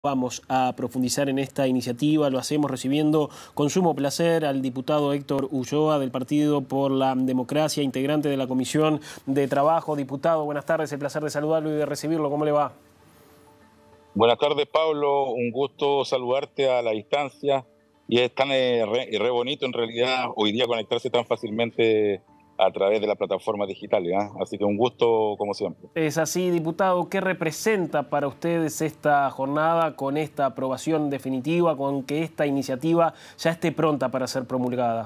Vamos a profundizar en esta iniciativa, lo hacemos recibiendo con sumo placer al diputado Héctor Ulloa del Partido por la Democracia, integrante de la Comisión de Trabajo. Diputado, buenas tardes, el placer de saludarlo y de recibirlo. ¿Cómo le va? Buenas tardes, Pablo. Un gusto saludarte a la distancia. Y es tan re bonito en realidad hoy día conectarse tan fácilmente a través de las plataformas digitales, ¿eh? Así que un gusto como siempre. Es así, diputado. ¿Qué representa para ustedes esta jornada con esta aprobación definitiva, con que esta iniciativa ya esté pronta para ser promulgada?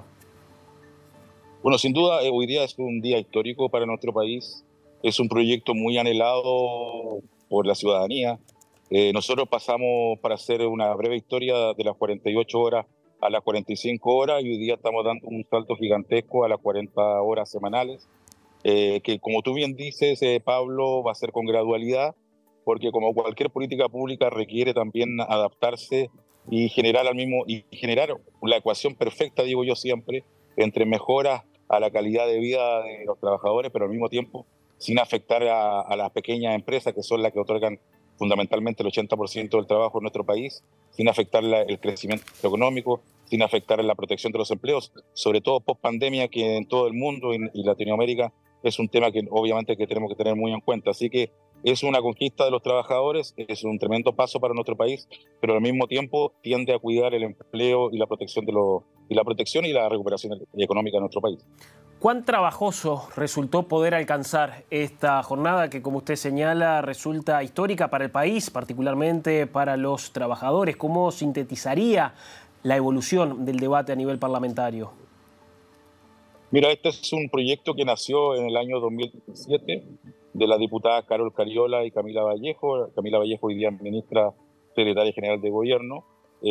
Bueno, sin duda, hoy día es un día histórico para nuestro país. Es un proyecto muy anhelado por la ciudadanía. Nosotros pasamos, para hacer una breve historia, de las 48 horas a las 45 horas y hoy día estamos dando un salto gigantesco a las 40 horas semanales, que como tú bien dices, Pablo, va a ser con gradualidad, porque como cualquier política pública requiere también adaptarse y generar la ecuación perfecta, digo yo siempre, entre mejoras a la calidad de vida de los trabajadores, pero al mismo tiempo sin afectar a las pequeñas empresas, que son las que otorgan fundamentalmente el 80% del trabajo en nuestro país, sin afectar el crecimiento económico, sin afectar la protección de los empleos, sobre todo post pandemia, que en todo el mundo y Latinoamérica es un tema que obviamente que tenemos que tener muy en cuenta. Así que es una conquista de los trabajadores, es un tremendo paso para nuestro país, pero al mismo tiempo tiende a cuidar el empleo y la protección y la recuperación económica de nuestro país. ¿Cuán trabajoso resultó poder alcanzar esta jornada que, como usted señala, resulta histórica para el país, particularmente para los trabajadores? ¿Cómo sintetizaría la evolución del debate a nivel parlamentario? Mira, este es un proyecto que nació en el año 2017 de las diputadas Carol Cariola y Camila Vallejo. Camila Vallejo hoy día ministra secretaria general de gobierno.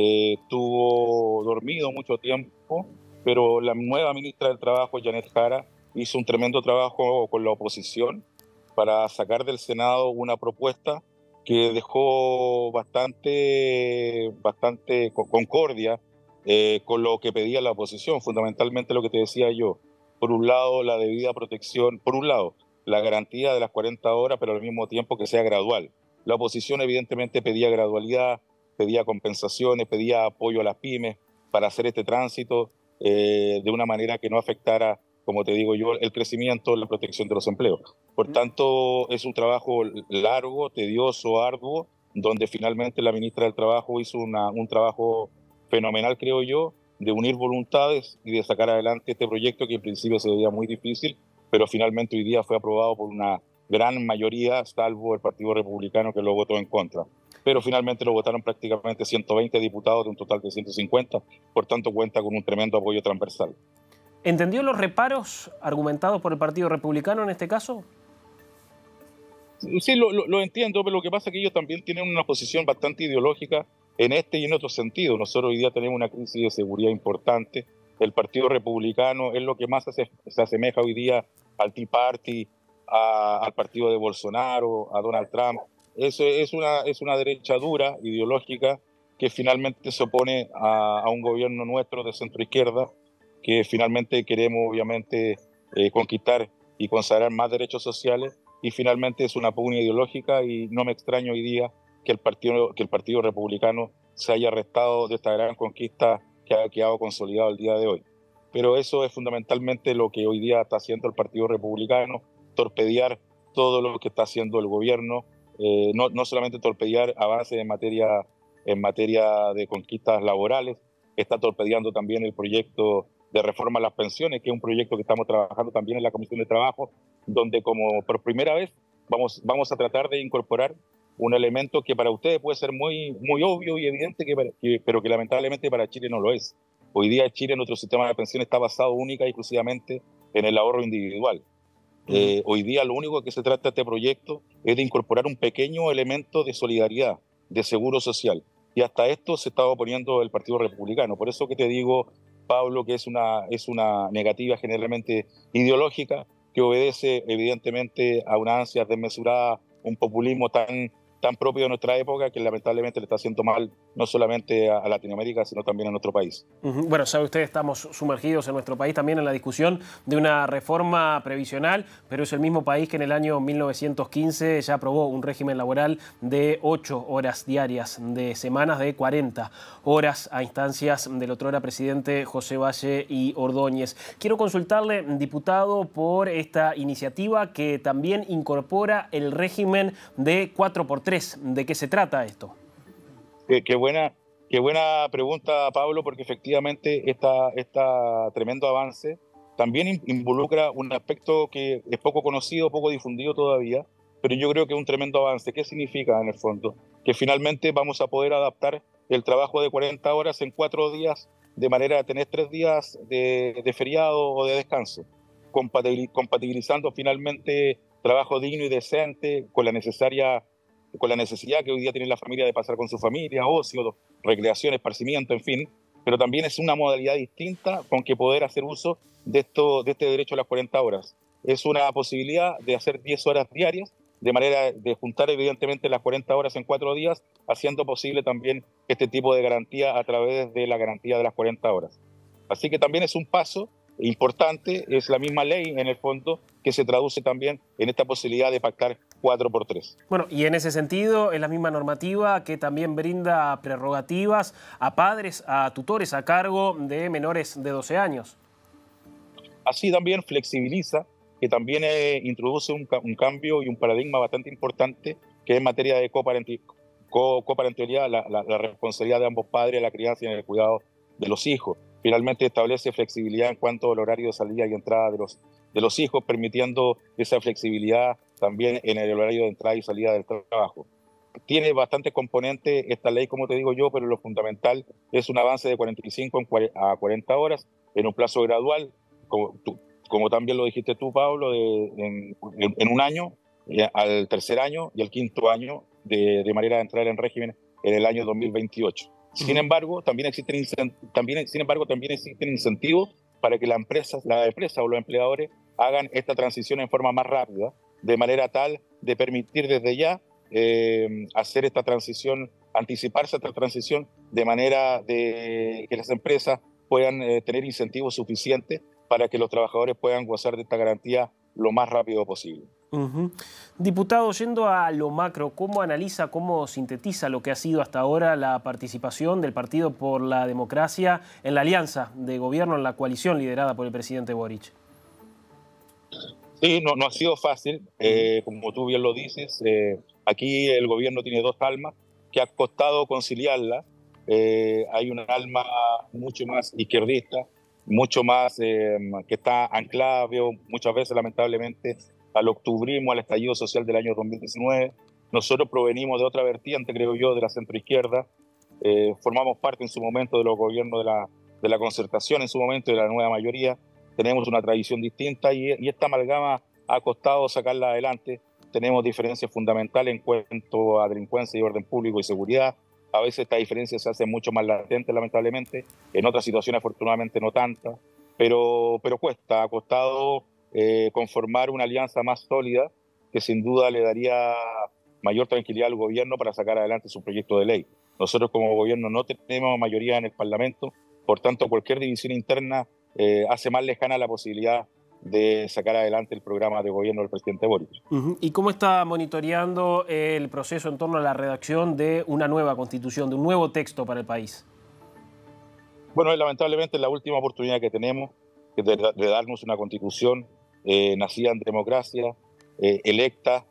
Estuvo dormido mucho tiempo, pero la nueva ministra del Trabajo, Janet Jara, hizo un tremendo trabajo con la oposición para sacar del Senado una propuesta que dejó bastante concordia con lo que pedía la oposición, fundamentalmente lo que te decía yo. Por un lado, la debida protección, por un lado, la garantía de las 40 horas, pero al mismo tiempo que sea gradual. La oposición evidentemente pedía gradualidad, pedía compensaciones, pedía apoyo a las pymes para hacer este tránsito de una manera que no afectara, como te digo yo, el crecimiento, la protección de los empleos. Por tanto, es un trabajo largo, tedioso, arduo, donde finalmente la ministra del Trabajo hizo un trabajo fenomenal, creo yo, de unir voluntades y de sacar adelante este proyecto que en principio se veía muy difícil, pero finalmente hoy día fue aprobado por una gran mayoría, salvo el Partido Republicano que lo votó en contra. Pero finalmente lo votaron prácticamente 120 diputados de un total de 150, por tanto cuenta con un tremendo apoyo transversal. ¿Entendió los reparos argumentados por el Partido Republicano en este caso? Sí, lo entiendo, pero lo que pasa es que ellos también tienen una posición bastante ideológica en este y en otro sentido. Nosotros hoy día tenemos una crisis de seguridad importante. El Partido Republicano es lo que más se asemeja hoy día al Tea Party, al partido de Bolsonaro, a Donald Trump. Eso es una derecha dura, ideológica, que finalmente se opone a un gobierno nuestro de centro izquierda, que finalmente queremos obviamente conquistar y consagrar más derechos sociales. Y finalmente es una pugna ideológica y no me extraño hoy día que el Partido Republicano se haya restado de esta gran conquista que ha quedado consolidado el día de hoy. Pero eso es fundamentalmente lo que hoy día está haciendo el Partido Republicano, torpedear todo lo que está haciendo el gobierno, no solamente torpedear avances en materia de conquistas laborales, está torpedeando también el proyecto de reforma a las pensiones, que es un proyecto que estamos trabajando también en la Comisión de Trabajo, donde como por primera vez vamos a tratar de incorporar un elemento que para ustedes puede ser muy obvio y evidente, pero que lamentablemente para Chile no lo es. Hoy día Chile, nuestro sistema de pensiones está basado única y exclusivamente en el ahorro individual. Hoy día lo único que se trata de este proyecto es de incorporar un pequeño elemento de solidaridad, de seguro social. Y hasta esto se está oponiendo el Partido Republicano. Por eso que te digo, Pablo, que es una negativa generalmente ideológica que obedece evidentemente a una ansia desmesurada, un populismo tan tan propio de nuestra época que lamentablemente le está haciendo mal no solamente a Latinoamérica, sino también a nuestro país. Bueno, sabe usted, estamos sumergidos en nuestro país también en la discusión de una reforma previsional, pero es el mismo país que en el año 1915 ya aprobó un régimen laboral de 8 horas diarias, de semanas de 40 horas a instancias del otrora presidente José Valle y Ordóñez. Quiero consultarle, diputado, por esta iniciativa que también incorpora el régimen de 4x3. ¿De qué se trata esto? Qué buena pregunta, Pablo, porque efectivamente esta tremendo avance también involucra un aspecto que es poco conocido, poco difundido todavía, pero yo creo que es un tremendo avance. ¿Qué significa en el fondo? Que finalmente vamos a poder adaptar el trabajo de 40 horas en 4 días, de manera de tener 3 días de feriado o de descanso, compatibilizando finalmente trabajo digno y decente con la necesidad que hoy día tiene la familia de pasar con su familia, ocio, recreación, esparcimiento, en fin, pero también es una modalidad distinta con que poder hacer uso de este derecho a las 40 horas. Es una posibilidad de hacer 10 horas diarias, de manera de juntar evidentemente las 40 horas en 4 días, haciendo posible también este tipo de garantía a través de la garantía de las 40 horas. Así que también es un paso importante, es la misma ley en el fondo que se traduce también en esta posibilidad de pactar 4x3. Bueno, y en ese sentido es la misma normativa que también brinda prerrogativas a padres, a tutores a cargo de menores de 12 años. Así también flexibiliza, que también introduce un cambio y un paradigma bastante importante, que es en materia de coparentalidad, la responsabilidad de ambos padres en la crianza y en el cuidado de los hijos. Finalmente establece flexibilidad en cuanto al horario de salida y entrada de los hijos, permitiendo esa flexibilidad también en el horario de entrada y salida del trabajo. Tiene bastantes componentes esta ley, como te digo yo, pero lo fundamental es un avance de 45 a 40 horas en un plazo gradual, como también lo dijiste tú, Pablo, en un año, al tercer año y al quinto año, de manera de entrar en régimen en el año 2028. Sin embargo, también existen incentivos para que la empresa o los empleadores hagan esta transición en forma más rápida, de manera tal de permitir desde ya hacer esta transición, anticiparse a esta transición, de manera de que las empresas puedan tener incentivos suficientes para que los trabajadores puedan gozar de esta garantía lo más rápido posible. Diputado, yendo a lo macro, ¿cómo analiza, cómo sintetiza lo que ha sido hasta ahora la participación del Partido por la Democracia en la alianza de gobierno, en la coalición liderada por el presidente Boric? Sí, no ha sido fácil, como tú bien lo dices. Aquí el gobierno tiene dos almas que ha costado conciliarla. Hay un alma mucho más izquierdista, mucho más que está anclada, veo muchas veces lamentablemente, al octubrismo, al estallido social del año 2019. Nosotros provenimos de otra vertiente, creo yo, de la centroizquierda. Formamos parte en su momento de los gobiernos de la concertación, en su momento de la nueva mayoría. Tenemos una tradición distinta y esta amalgama ha costado sacarla adelante. Tenemos diferencias fundamentales en cuanto a delincuencia y orden público y seguridad. A veces estas diferencias se hacen mucho más latentes, lamentablemente. En otras situaciones, afortunadamente, no tantas. Pero ha costado conformar una alianza más sólida que sin duda le daría mayor tranquilidad al gobierno para sacar adelante su proyecto de ley. Nosotros como gobierno no tenemos mayoría en el Parlamento, por tanto cualquier división interna hace más lejana la posibilidad de sacar adelante el programa de gobierno del presidente Boric. ¿Y cómo está monitoreando el proceso en torno a la redacción de una nueva constitución, de un nuevo texto para el país? Bueno, lamentablemente es la última oportunidad que tenemos de darnos una constitución nacida en democracia, electa.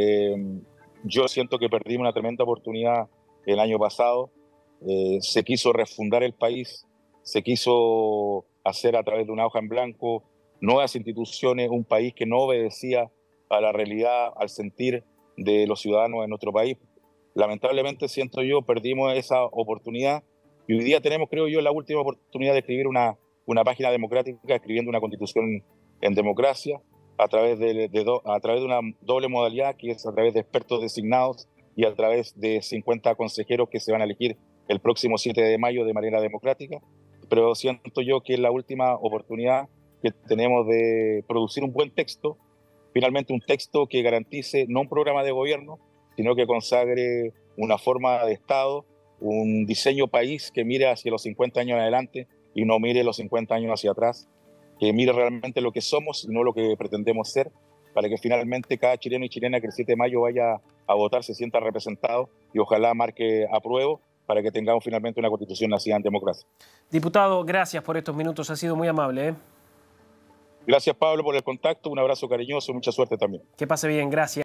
Yo siento que perdimos una tremenda oportunidad el año pasado. Se quiso refundar el país, se quiso hacer a través de una hoja en blanco nuevas instituciones, un país que no obedecía a la realidad, al sentir de los ciudadanos de nuestro país. Lamentablemente, siento yo, perdimos esa oportunidad y hoy día tenemos, creo yo, la última oportunidad de escribir una página democrática, escribiendo una constitución en democracia a través de una doble modalidad, que es a través de expertos designados y a través de 50 consejeros que se van a elegir el próximo 7 de mayo de manera democrática. Pero siento yo que es la última oportunidad que tenemos de producir un buen texto, finalmente un texto que garantice no un programa de gobierno, sino que consagre una forma de Estado, un diseño país que mire hacia los 50 años adelante y no mire los 50 años hacia atrás, que mire realmente lo que somos y no lo que pretendemos ser, para que finalmente cada chileno y chilena que el 7 de mayo vaya a votar se sienta representado y ojalá marque apruebo para que tengamos finalmente una constitución nacida en democracia. Diputado, gracias por estos minutos, ha sido muy amable, ¿eh? Gracias, Pablo, por el contacto, un abrazo cariñoso y mucha suerte también. Que pase bien, gracias.